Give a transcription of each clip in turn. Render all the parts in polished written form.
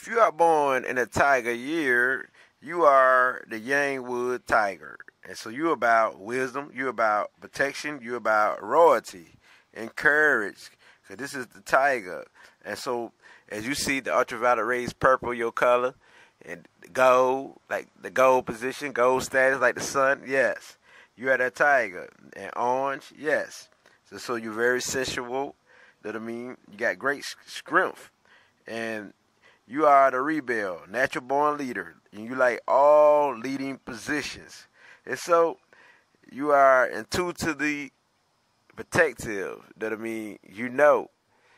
you are born in a tiger year, you are the Yang Wood Tiger. And so you're about wisdom, you're about protection, you're about royalty and courage. Because this is the tiger. And so as you see the ultraviolet rays purple, your color, and gold, like the gold position, gold status, like the sun, yes. You are that tiger. And orange, yes. So you're very sensual. You know what I mean? You got great strength. And you are the rebel, natural born leader. And you like all leading positions. And so you are intuitively protective. You know what I mean? You know.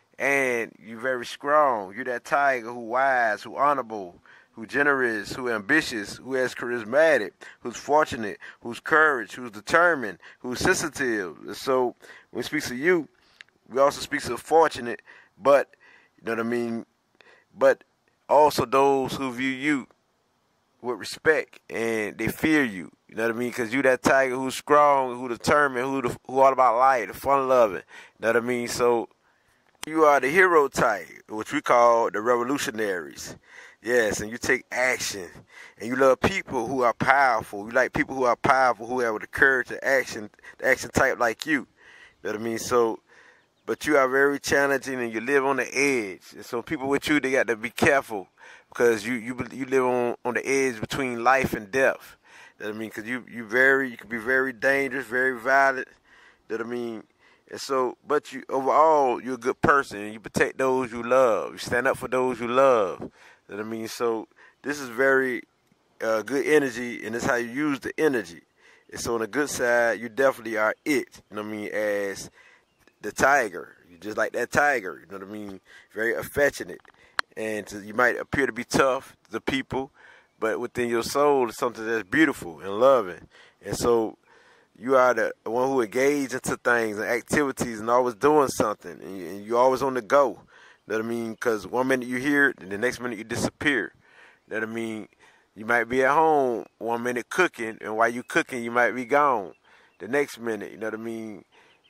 And you're very strong. You're that tiger who wise, who honorable, who generous, who ambitious, who has charismatic, who's fortunate, who's courage, who's determined, who's sensitive. And so when we speak of you, we also speak of fortunate, but, you know what I mean, but also those who view you with respect and they fear you. You know what I mean? Because you that tiger who's strong, who determined, who all about life, the fun loving. You know what I mean? So you are the hero tiger, which we call the revolutionaries. Yes, and you take action. And you love people who are powerful. You like people who are powerful, who have the courage to action, the action type like you. You know what I mean? So, but you are very challenging and you live on the edge. And so people with you, they got to be careful because you live on the edge between life and death. You know what I mean? Because you can be very dangerous, very violent. You know what I mean? And so, but you overall, you're a good person and you protect those you love. You stand up for those you love. You know what I mean? So this is very good energy, and this is how you use the energy. And so on the good side, you definitely are it. You know what I mean? As the tiger. You just like that tiger. You know what I mean? Very affectionate. And you might appear to be tough to people, but within your soul is something that's beautiful and loving. And so you are the one who engage into things and activities and always doing something. And you're always on the go. You know what I mean? Because one minute you're here, and the next minute you disappear. You know what I mean? You might be at home 1 minute cooking, and while you cooking, you might be gone. The next minute, you know what I mean?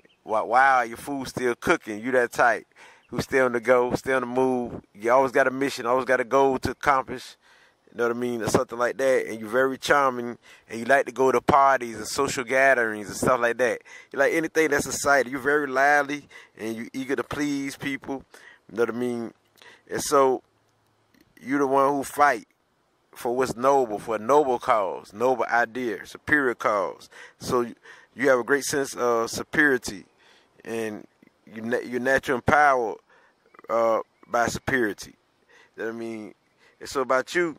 While your food's still cooking, you that type who stay on the go, stay on the move. You always got a mission, always got a goal to accomplish. You know what I mean? Or something like that. And you're very charming, and you like to go to parties and social gatherings and stuff like that. You like anything that's exciting. You're very lively, and you're eager to please people. You know what I mean? And so you're the one who fight for what's noble, for a noble cause, noble idea, superior cause. So you have a great sense of superiority, and you're naturally empowered by superiority. You know what I mean? And so about you,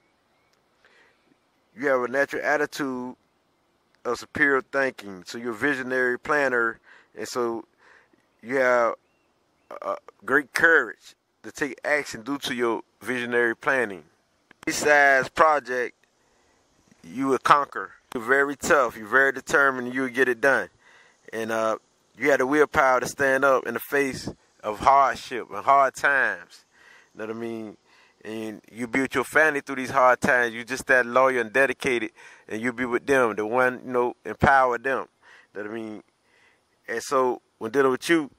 you have a natural attitude of superior thinking. So you're a visionary planner, and so you have great courage to take action due to your visionary planning. Besides project, you will conquer. You're very tough. You're very determined. And you will get it done. And you have the willpower to stand up in the face of hardship and hard times. You know what I mean? And you be with your family through these hard times. You just that loyal and dedicated, and you be with them, the one, you know, empower them. You know what I mean? And so when dealing with you,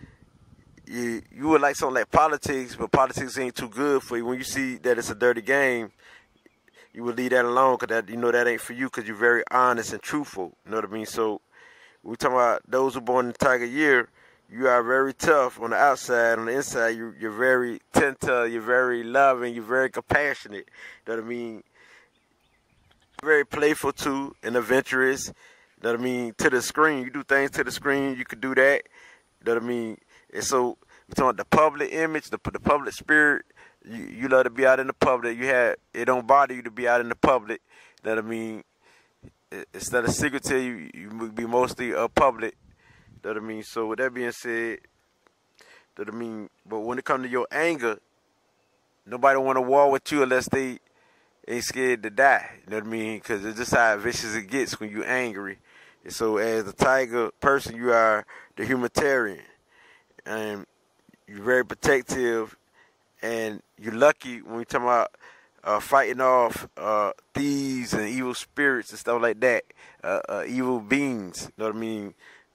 you would like something like politics, but politics ain't too good for you. When you see that it's a dirty game, you would leave that alone because that, you know, that ain't for you because you're very honest and truthful. You know what I mean? So we're talking about those who are born in the tiger year. You are very tough on the outside. On the inside, you're very tender, you're very loving, you're very compassionate. You know what I mean? Very playful too and adventurous. You know what I mean? To the screen, you do things to the screen. You could do that. You know what I mean? And so we're talking about the public image, the public spirit. You love to be out in the public. It don't bother you to be out in the public. You know what I mean? Instead of secretive, you would be mostly public. You know what I mean? So with that being said, you know what I mean? But when it comes to your anger, nobody want to war with you unless they ain't scared to die. You know what I mean? Because it's just how vicious it gets when you're angry. And so as a tiger person, you are the humanitarian. And you're very protective, and you're lucky when we talk about fighting off thieves and evil spirits and stuff like that, evil beings. You know what I mean?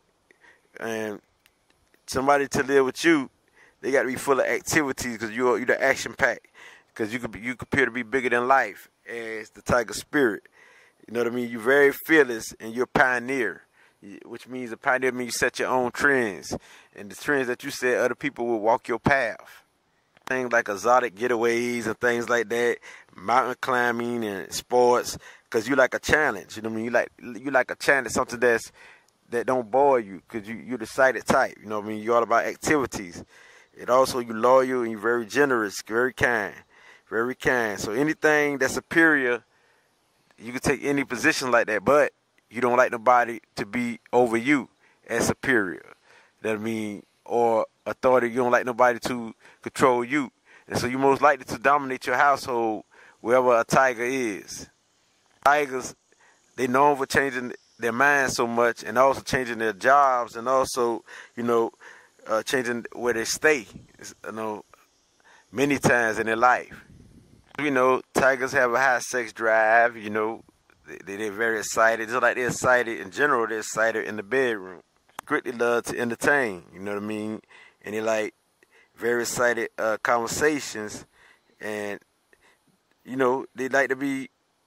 And somebody to live with you, they got to be full of activities because you're the action pack. because you appear to be bigger than life as the tiger spirit. You know what I mean? You're very fearless and you're a pioneer, which means a pioneer means you set your own trends, and the trends that you set, other people will walk your path. Things like exotic getaways and things like that, mountain climbing and sports, because you like a challenge. You know what I mean? You like a challenge, something that don't bore you, because you're the excited type. You know what I mean? You're all about activities. And also you're loyal and you're very generous, very kind, very kind. So anything that's superior, you can take any position like that, but you don't like nobody to be over you as superior. That mean, or authority, you don't like nobody to control you. And so you're most likely to dominate your household wherever a tiger is. Tigers, they known for changing their minds so much, and also changing their jobs, and also, changing where they stay, many times in their life. Tigers have a high sex drive. They're very excited. Just like they're excited in general, they're excited in the bedroom. Greatly love to entertain, you know what I mean? And they like very excited conversations, and they like to be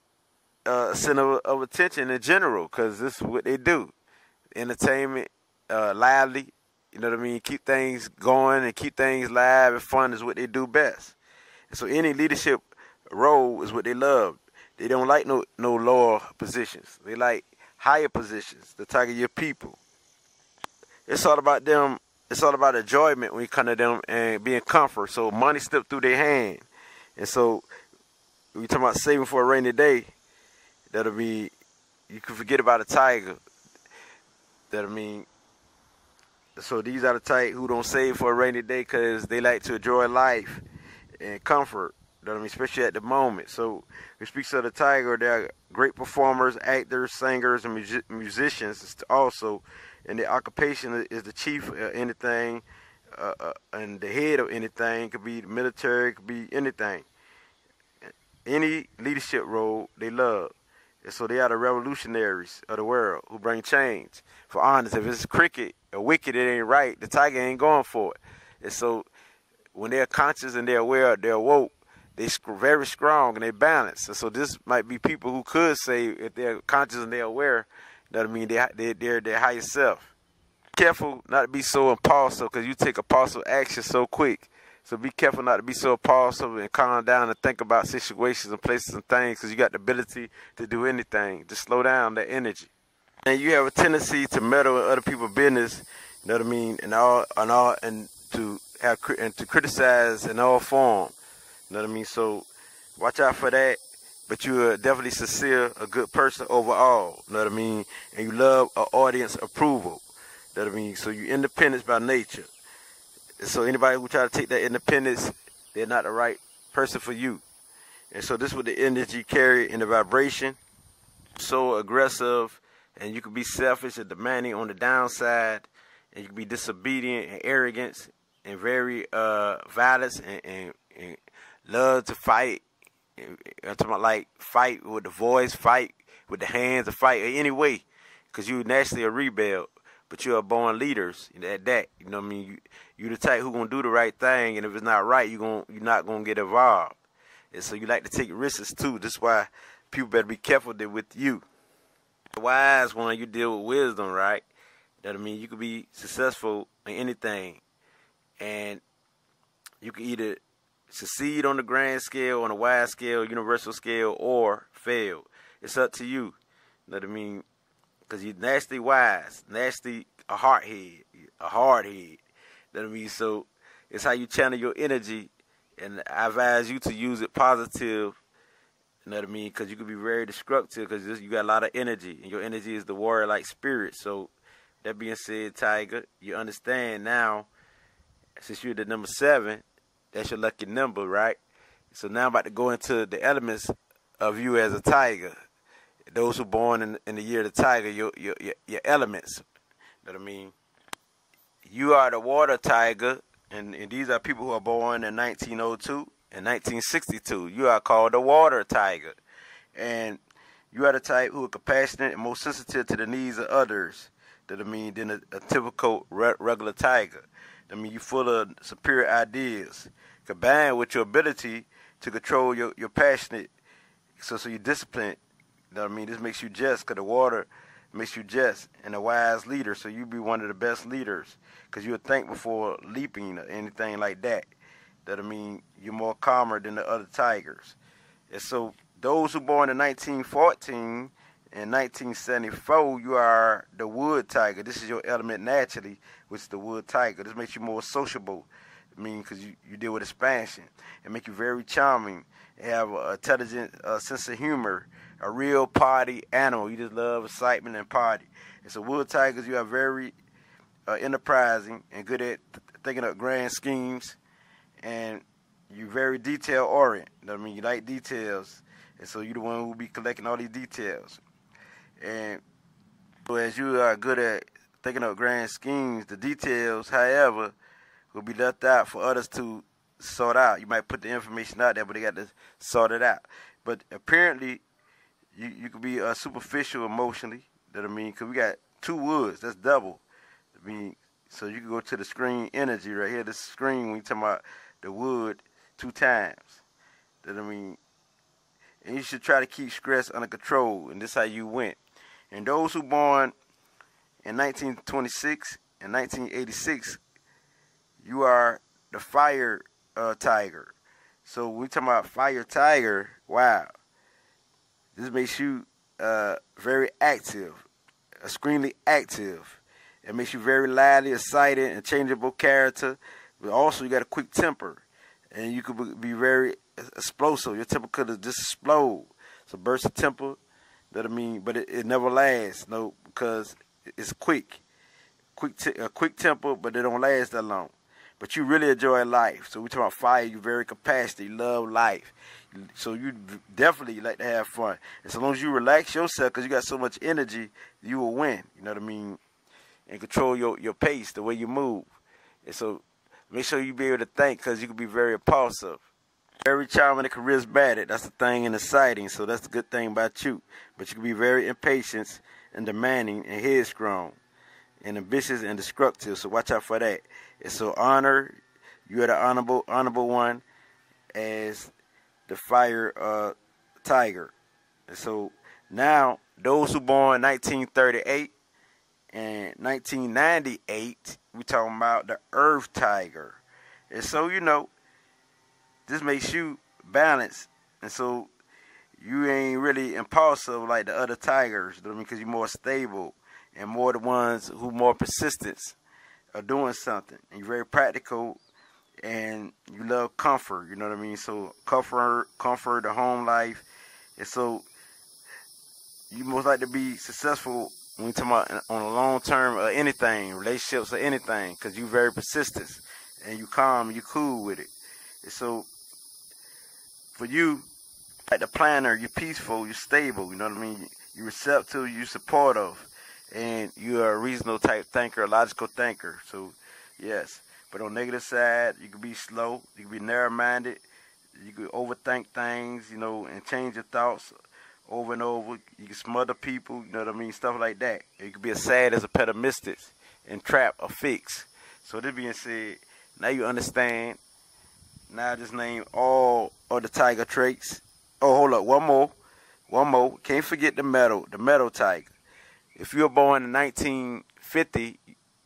a center of attention in general, because this is what they do. Entertainment, lively, you know what I mean? Keep things going and keep things live and fun is what they do best. And so any leadership role is what they love. They don't like no lower positions. They like higher positions. The tiger, your people. It's all about them. It's all about enjoyment when you come to them and being comfort. So money slips through their hand. And so when you talking about saving for a rainy day, that'll be, you can forget about a tiger. That'll mean, so these are the type who don't save for a rainy day because they like to enjoy life and comfort. You know what I mean? Especially at the moment. So it speaks of the tiger. They're great performers, actors, singers, and musicians also. And their occupation is the chief of anything, and the head of anything. It could be the military, it could be anything. Any leadership role they love. And so they are the revolutionaries of the world who bring change. For honest, if it's cricket or wicked, it ain't right. The tiger ain't going for it. And so when they're conscious and they're aware, they're woke, they're very strong and they balance. And so this might be people who could say, if they're conscious and they're aware, that mean they're their higher self. Careful not to be so impulsive, because you take impulsive action so quick. So be careful not to be so impulsive, and calm down and think about situations and places and things, because you got the ability to do anything. Just slow down that energy. And you have a tendency to meddle in other people's business, you know what I mean, and to criticize in all form. You know what I mean? So watch out for that. But you're definitely sincere, a good person overall. You know what I mean? And you love audience approval. You know what I mean? So you're independent by nature. And so anybody who try to take that independence, they're not the right person for you. And so this is what the energy carry in the vibration. So aggressive, and you can be selfish and demanding on the downside, and you can be disobedient and arrogant and very violent and love to fight. I'm talking about like fight with the voice, fight with the hands, or fight any way, because you naturally a rebel, but you are born leaders at that. You know what I mean? You the type who gonna do the right thing, and if it's not right, you're not gonna get involved. And so you like to take risks too. That's why people better be careful with you. The wise one, you deal with wisdom, right? That I mean, you could be successful in anything, and you can either succeed on the grand scale, on a wide scale, universal scale, or fail. It's up to you. You know what I mean? Because you're nasty wise, nasty a hard head. You know what I mean? So it's how you channel your energy, and I advise you to use it positive. You know what I mean? Because you could be very destructive, because you got a lot of energy, and your energy is the warrior-like spirit. So that being said, Tiger, you understand now, since you're the number 7, that's your lucky number, right? So now I'm about to go into the elements of you as a tiger. Those who born in the year of the tiger, your elements. You know what I mean? You are the water tiger, and these are people who are born in 1902 and 1962. You are called the water tiger. And you are the type who are compassionate and most sensitive to the needs of others. You know what I mean? Than a typical regular tiger. I mean, you're full of superior ideas, combined with your ability to control your passionate. So you're disciplined. You know what I mean? This makes you just, because the water makes you just and a wise leader. So you be one of the best leaders, because you'll think before leaping or anything like that. That I mean, you're more calmer than the other tigers. And so those who born in 1914 and 1974, you are the wood tiger. This is your element naturally, which is the wood tiger. This makes you more sociable. I mean, because you deal with expansion. It make you very charming. You have an intelligent sense of humor. A real party animal. You just love excitement and party. And so wood tigers, you are very enterprising and good at thinking up grand schemes. And you're very detail oriented. You know what I mean? You like details. And so you're the one who will be collecting all these details. And so as you are good at thinking up grand schemes, the details, however, will be left out for others to sort out. You might put the information out there, but they got to sort it out. But apparently, you could be superficial emotionally. You know what I mean? Because we got two woods. That's double. I mean, so you can go to the screen energy right here. This screen, when you talking about the wood 2 times. You know what I mean? And you should try to keep stress under control. And this is how you went. And those who born in 1926 and 1986, you are the fire tiger. So when we talking about fire tiger, wow. This makes you very active, extremely active. It makes you very lively, excited, and changeable character. But also, you got a quick temper. And you could be very explosive. Your temper could just explode. So burst of temper, you know what I mean? But it never lasts, no, because it's quick. A quick temper, but it don't last that long. But you really enjoy life. So we talk about fire, you're very compassionate, you love life. So you definitely like to have fun. And so long as you relax yourself, because you got so much energy, you will win. You know what I mean? And control your pace, the way you move. And so make sure you be able to think, because you can be very impulsive. Very charming and charismatic. That's the thing, and exciting. So that's the good thing about you. But you can be very impatient and demanding and headstrong and ambitious and destructive. So watch out for that. And so honor, you are the honorable one as the fire tiger. And so now those who born 1938 and 1998, we talking about the earth tiger. And so, you know, this makes you balanced. And so you ain't really impulsive like the other tigers, you know what I mean? Because you're more stable and more the ones who more persistence are doing something. And you're very practical and you love comfort, you know what I mean? So comfort, the home life. And so you most like to be successful when you're talking about on a long term or anything, relationships or anything, because you're very persistent and you calm, you cool with it. And so for you, like the planner, you're peaceful, you're stable, you know what I mean? You're receptive, you're supportive, and you're a reasonable type thinker, a logical thinker. So, yes. But on the negative side, you can be slow, you can be narrow-minded, you can overthink things, you know, and change your thoughts over and over. You can smother people, you know what I mean? Stuff like that. You can be as sad as a pessimistic and trap or fix. So this being said, now you understand. Now I just named all of the tiger traits. Oh, hold up, one more. Can't forget the metal tiger. If you were born in 1950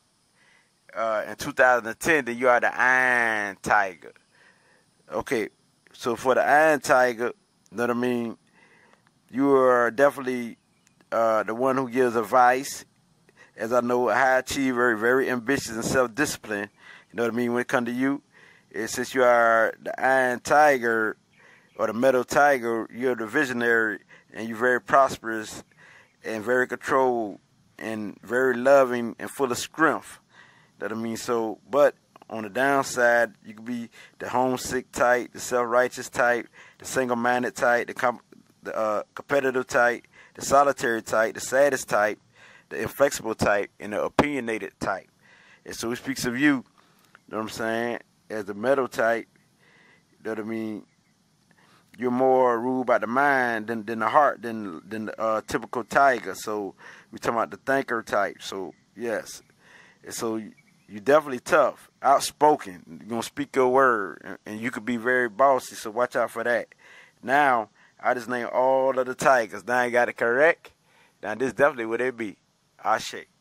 and 2010, then you are the iron tiger. Okay, so for the iron tiger, you know what I mean? You are definitely the one who gives advice. As I know, a high achiever, very ambitious and self-disciplined. You know what I mean? When it comes to you, since you are the iron tiger or the metal tiger, you're the visionary and you're very prosperous and very controlled and very loving and full of strength. That I mean, so, but on the downside, you could be the homesick type, the self-righteous type, the single-minded type, the competitive type, the solitary type, the saddest type, the inflexible type, and the opinionated type. And so it speaks of you, you know what I'm saying, as the metal type. You know what I mean? You're more ruled by the mind than the heart, than the typical tiger. So we're talking about the thinker type. So yes, and so You definitely tough, outspoken. You're going to speak your word, and you could be very bossy, so watch out for that. Now, I just named all of the tigers. Now I got it correct. Now, this definitely what it be. Ashe.